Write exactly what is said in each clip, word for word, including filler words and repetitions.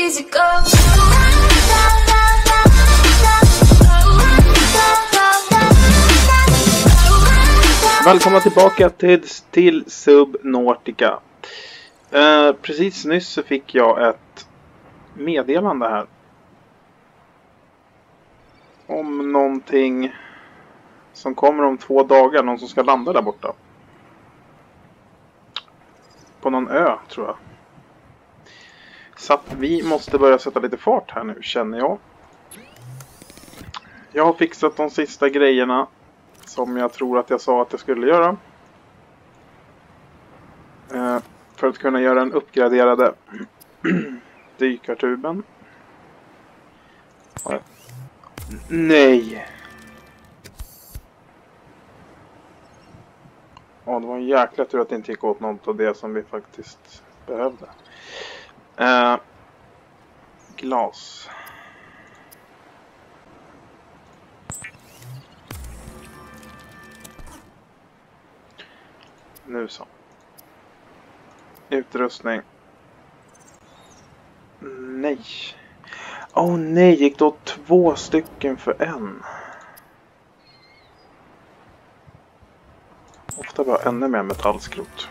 easy go. Välkomna tillbaka till, till Subnautica. Eh, precis nyss så fick jag ett meddelande här om någonting som kommer om två dagar. Någon som ska landa där borta. På någon ö, tror jag. Så att vi måste börja sätta lite fart här nu, känner jag. Jag har fixat de sista grejerna som jag tror att jag sa att jag skulle göra. Eh, för att kunna göra den uppgraderade dykartuben. Nej! Ja, det var en jäkla tur att det inte gick åt något av det som vi faktiskt behövde. Eh, glas. Nu så. Utrustning. Nej. Åh oh, nej, gick då två stycken för en. Ofta bara ännu mer metallskrot.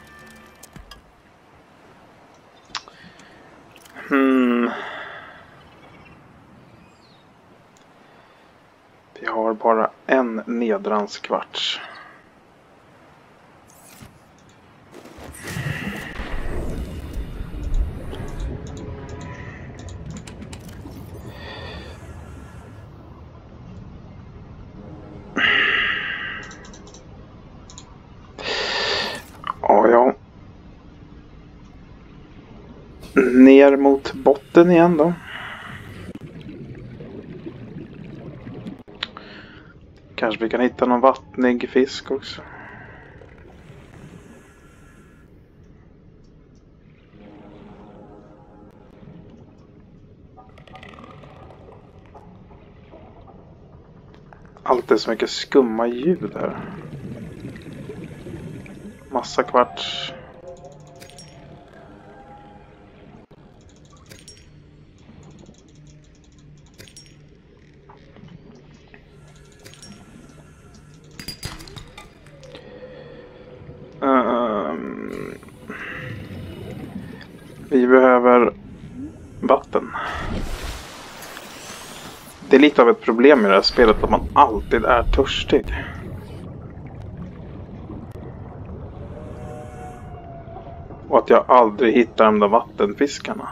Hmm. Vi har bara en nedranskvarts. Ja, ja. Ner mot botten igen då. Kanske vi kan hitta någon vattnig fisk också. Alltid så mycket skumma ljud här. Massa kvarts. Um, vi behöver vatten. Det är lite av ett problem i det här spelet att man alltid är törstig. Och att jag aldrig hittar de där vattenfiskarna.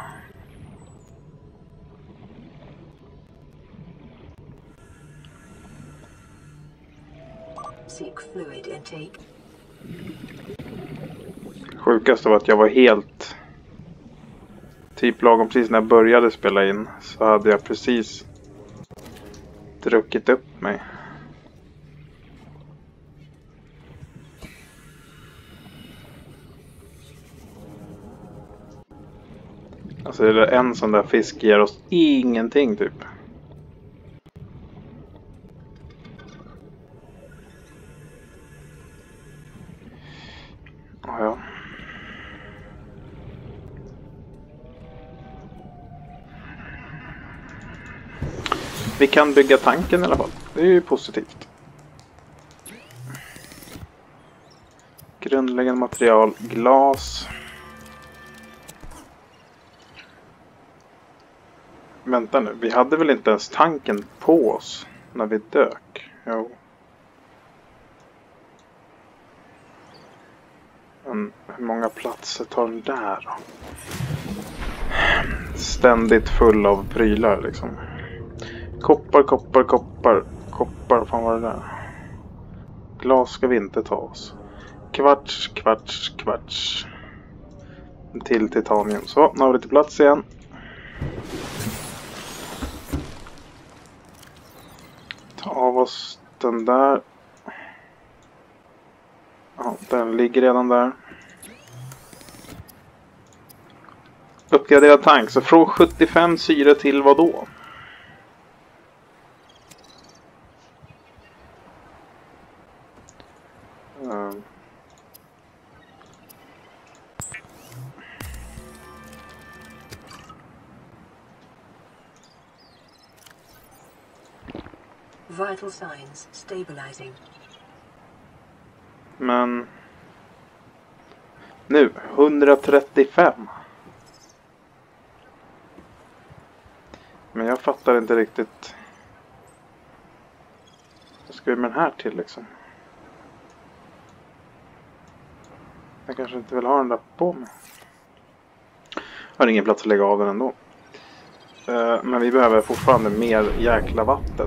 Sjukast var att jag var helt... Typ lagom precis när jag började spela in så hade jag precis druckit upp mig. Alltså det är en sån där fisk ger oss ingenting typ. Ja, ja. Vi kan bygga tanken i alla fall. Det är ju positivt. Grundläggande material, glas. Vänta nu, vi hade väl inte ens tanken på oss när vi dök? Jo. Men hur många platser tar den där då? Ständigt full av prylar liksom. Koppar, koppar, koppar. Koppar, fan vad det där. Glas ska vi inte ta oss. Kvarts, kvarts, kvarts. En till titanium. Så, nu har vi lite plats igen. Ta av oss den där. Ja, den ligger redan där. Uppgraderad tank. Så från sjuttiofem syre till vad då? Um. Vital signs stabilizing. Men nu hundratrettiofem. Men jag fattar inte riktigt. Vad ska vi med den här till liksom? Jag kanske inte vill ha den där på mig. Jag har ingen plats att lägga av den ändå. Uh, men vi behöver fortfarande mer jäkla vatten.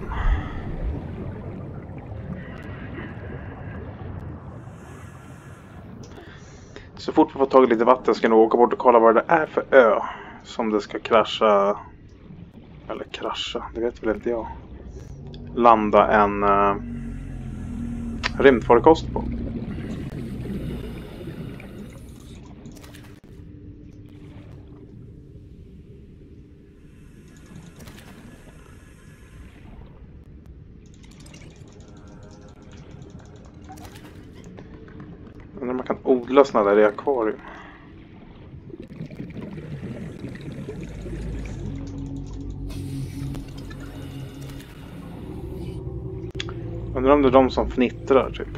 Så fort vi får tag i lite vatten ska jag nog åka bort och kolla vad det är för ö som det ska krascha. Eller krascha, det vet väl inte jag. Landa en uh, rymdfarkost på. Undrar om man kan odla sådana där i akvarium. Undrar om det är de som fnittrar typ.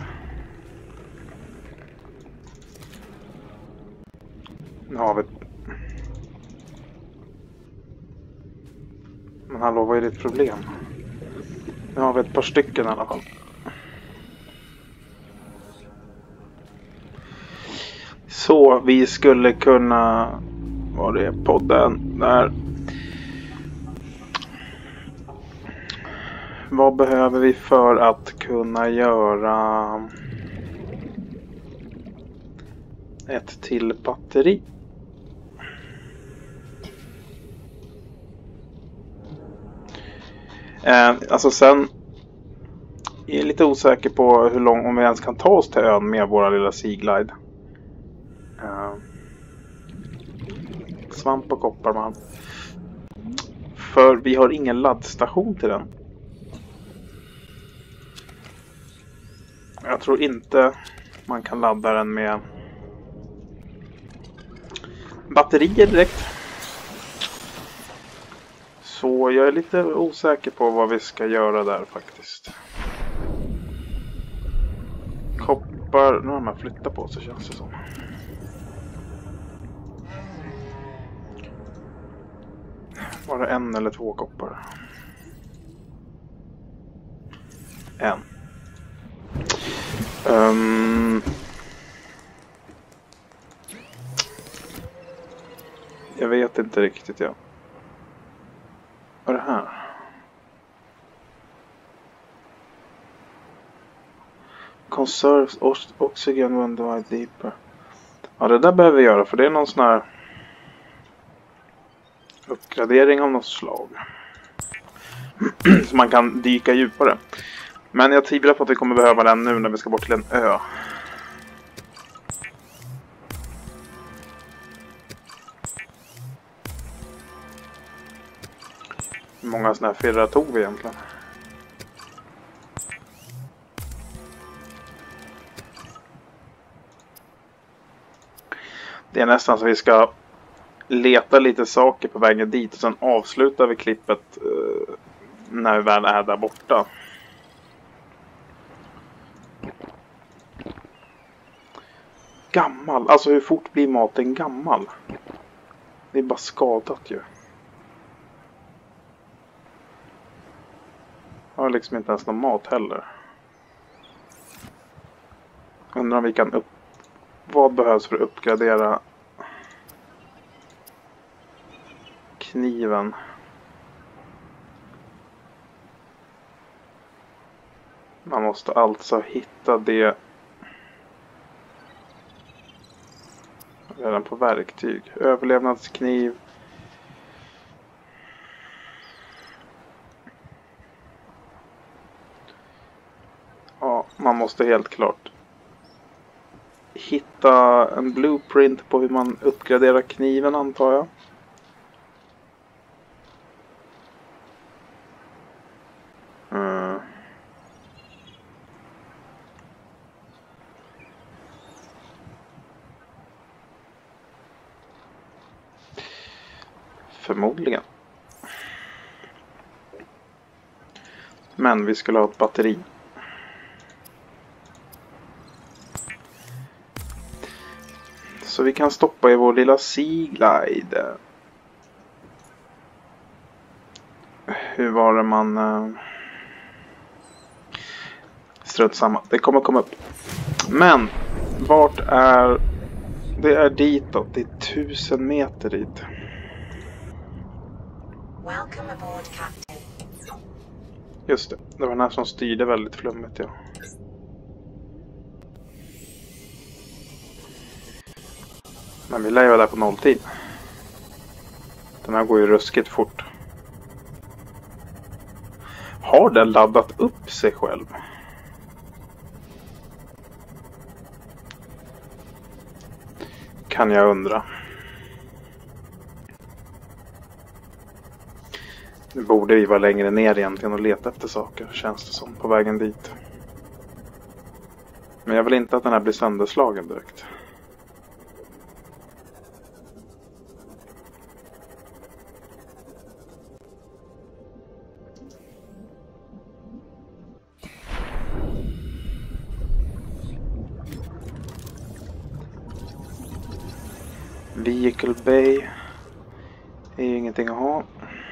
Nu har vi... Men hallå, vad är ditt problem? Nu har vi ett par stycken i alla fall. Så vi skulle kunna... Var det podden där? Vad behöver vi för att kunna göra ett till batteri? Eh, alltså sen är jag lite osäker på hur lång, om vi ens kan ta oss till ön med våra lilla Seaglide. Eh, svamp och kopparmalm. För vi har ingen laddstation till den. Jag tror inte man kan ladda den med batterier direkt. Så jag är lite osäker på vad vi ska göra där faktiskt. Koppar, nu har man flyttat på sig känns det som. Var det en eller två koppar? En. Um, jag vet inte riktigt, ja. Vad är det här? Conserves oxygen when divide deeper. Ja, det där behöver vi göra för det är någon sån här uppgradering av något slag. Så man kan dyka djupare. Men jag tvivlar på att vi kommer behöva den nu när vi ska bort till en ö. Hur många såna här firrar tog vi egentligen? Det är nästan så vi ska leta lite saker på vägen dit och sen avslutar vi klippet uh, när vi väl är där borta. Gammal, alltså hur fort blir maten gammal? Det är bara skadat ju. Jag har liksom inte ens någon mat heller. Undrar om vi kan upp... Vad behövs för att uppgradera kniven? Man måste alltså hitta det redan på verktyg. Överlevnadskniv. Ja, man måste helt klart hitta en blueprint på hur man uppgraderar kniven, antar jag. Mm. Förmodligen. Men vi skulle ha ett batteri. Så vi kan stoppa i vår lilla Seaglide. Hur var det man... Uh, strutt samma. Det kommer komma upp. Men vart är... Det är ditåt. Det är tusen meter dit. Welcome aboard, Captain. Just det. Det var den här som styrde väldigt flummigt, ja. Men vi lär ju vara där på nolltid. Den här går ju ruskigt fort. Har den laddat upp sig själv? Kan jag undra. Nu borde vi vara längre ner egentligen och leta efter saker, känns det som, på vägen dit. Men jag vill inte att den här blir sönderslagen direkt. Vehicle Bay är ju ingenting att ha.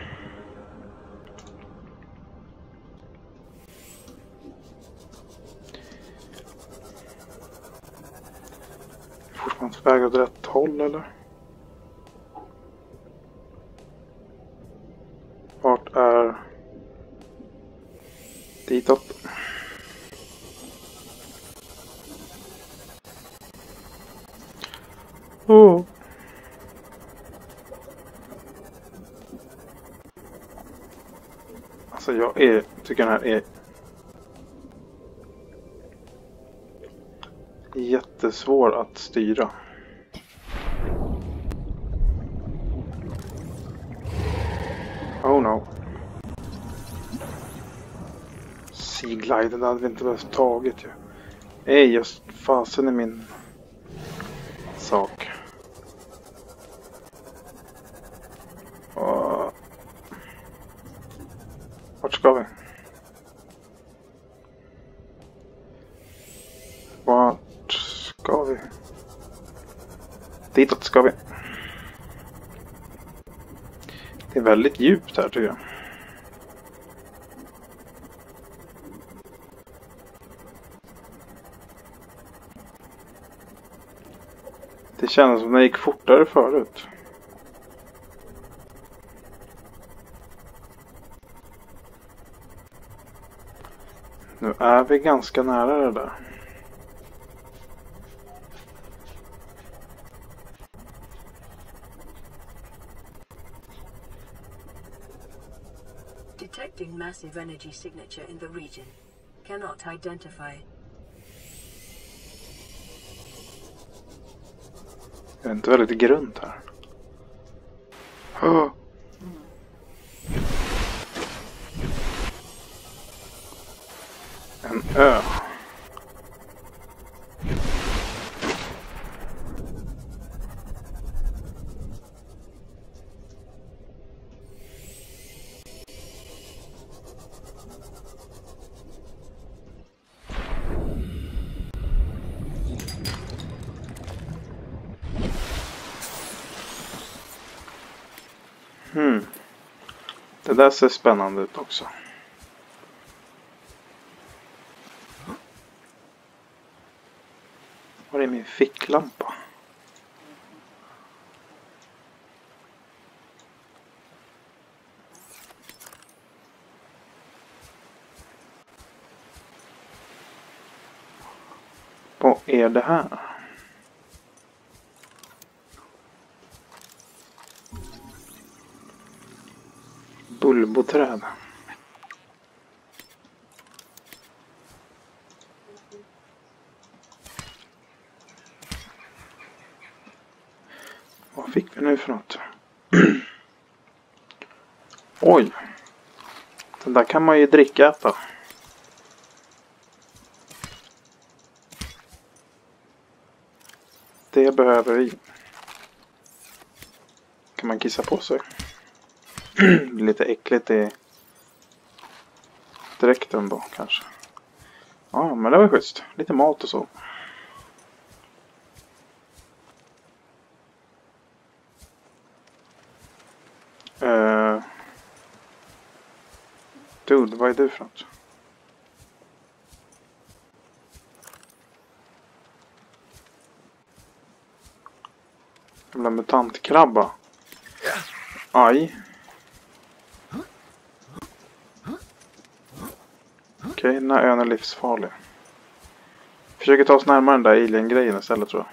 Fortfarande väg åt rätt håll, eller? Vart är ditåt? Oh. Alltså jag är, tycker den här är jättesvår att styra. Oh no. Seaglide, den hade vi inte behövt tagit ju. Nej, just fasen är min sak. Och... Vart ska vi? Vart ska vi? Ditåt ska vi. Det är väldigt djupt här, tycker jag. Det kändes som det gick fortare förut. Nu är vi ganska nära det där. Detecting massive energy signature in the region. Cannot identify. Det är inte väldigt grunt här. Oh. En ö. Hmm. Det där ser spännande ut också. Var är min ficklampa? Vad är det här? Bulboträd. Vad fick vi nu för något? Oj. Den där kan man ju dricka äta. Det behöver vi. Kan man kissa på sig? Lite äckligt i direkt ändå kanske. Ja, men det var schysst. Lite mat och så. Uh, dude, vad är du för något? Jävla mutantkrabba. Aj. Okej, okay, den här ön är livsfarlig. Försöker ta oss närmare den där alien-grejen istället, tror jag.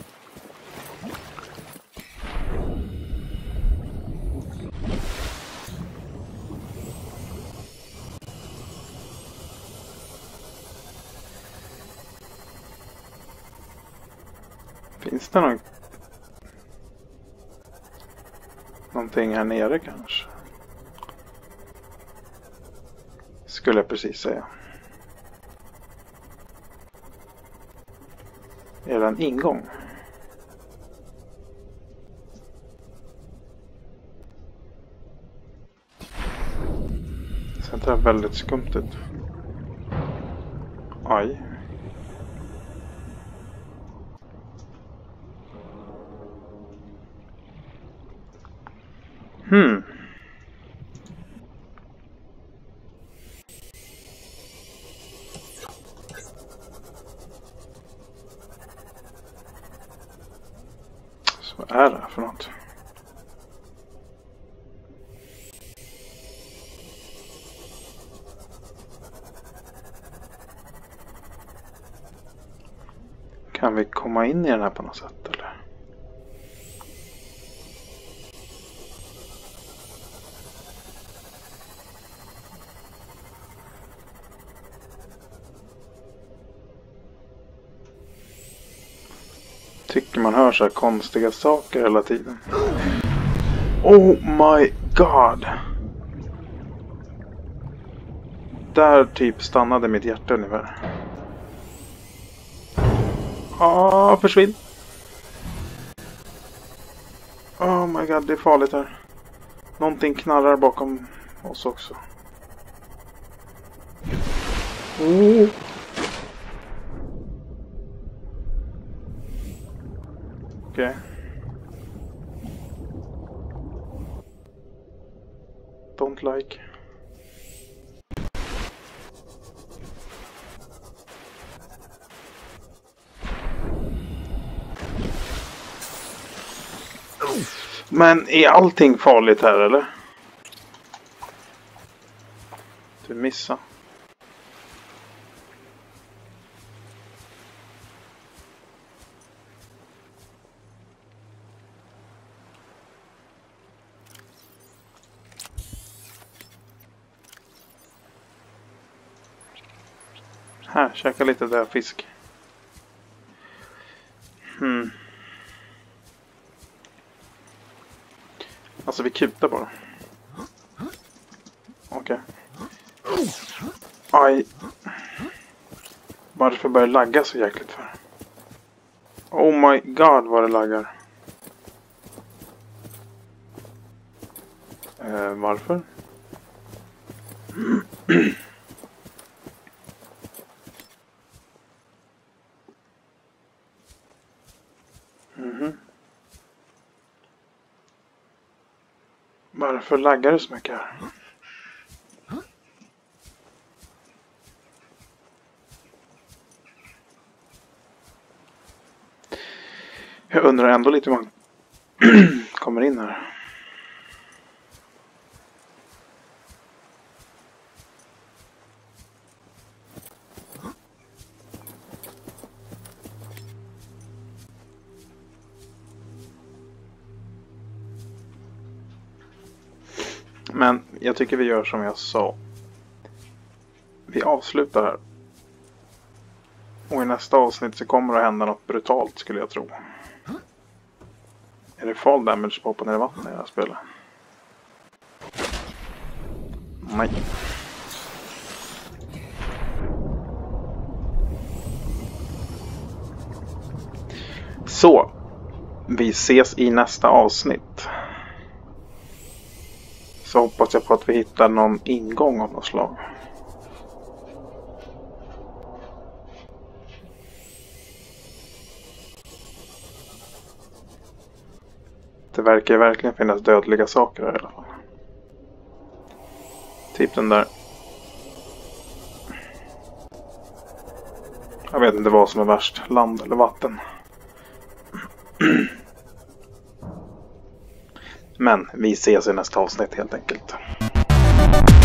Finns det någon... någonting här nere kanske? Skulle jag precis säga. Är det en ingång? Sen tar det väldigt skumt ut. Aj. Hmm. Så vad är det för något? Kan vi komma in i den här på något sätt eller? Tycker man hör så här konstiga saker hela tiden. Oh my god. Där typ stannade mitt hjärta ungefär. Ah, försvinn. Oh my god, det är farligt här. Någonting knarrar bakom oss också. Oh. Okej. Okay. Don't like. Men är allting farligt här eller? Du missar. Här, käka lite där fisk. Hmm. Alltså vi kutar bara. Okej. Okay. Aj. Varför börjar det lagga så jäkligt för? Oh my god vad det laggar. Eh, varför? Mhm. Varför laggar det så mycket här? Jag undrar ändå lite hur man kommer in här. Men jag tycker vi gör som jag sa. Vi avslutar här. Och i nästa avsnitt så kommer det hända något brutalt skulle jag tro. Är det fall damage på ner i vattnet i det här spelet? Nej. Så. Vi ses i nästa avsnitt. Så hoppas jag på att vi hittar någon ingång av något slag. Det verkar ju verkligen finnas dödliga saker här i alla fall. Typ den där. Jag vet inte vad som är värst, land eller vatten. Men vi ses i nästa avsnitt helt enkelt.